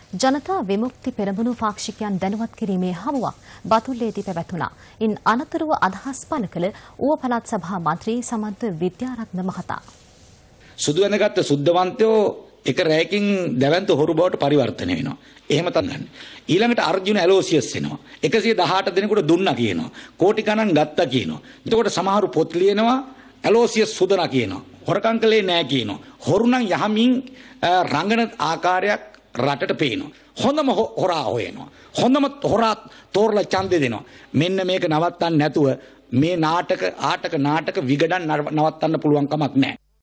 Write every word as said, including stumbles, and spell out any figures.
ජනතා විමුක්ති පෙරමුණු පාක්ෂිකයන් දැනුවත් කිරීමේ හමුවක් බතුල්ලේදී පැවැතුණා. ඉන් අනතුරුව අදහස් පළ කළ ඌව පළාත් සභා මන්ත්‍රී සමන්ත විද්‍යාරත්න මහතා. සුදු වෙනගත්ත සුද්ධවන්තයෝ එක රැයකින් දැවැන්ත හොරු බවට පරිවර්තනය වෙනවා. එහෙම තමයි. ඊළඟට අර්ජුන ඇලෝසියස් එනවා. එකසිය දහඅට දෙනෙකුට දුන්නා කියනවා. කෝටි ගණන් ගත්තා කියනවා. එතකොට සමහරු පොත් ලියනවා ඇලෝසියස් සුදනා කියනවා. හොරකම් කළේ නැහැ කියනවා. හොරු නම් යහමින් රංගන ආකාරයක් රටට පේනවා. හොඳම හොරා හොයනවා. හොඳම හොරා තෝරලා ඡන්දෙ දෙනවා. මෙන්න මේක නවත්තන්න නැතුව මේ නාටක ආටක නාටක විගඩන් නවත්තන්න පුළුවන් කමක් නැහැ.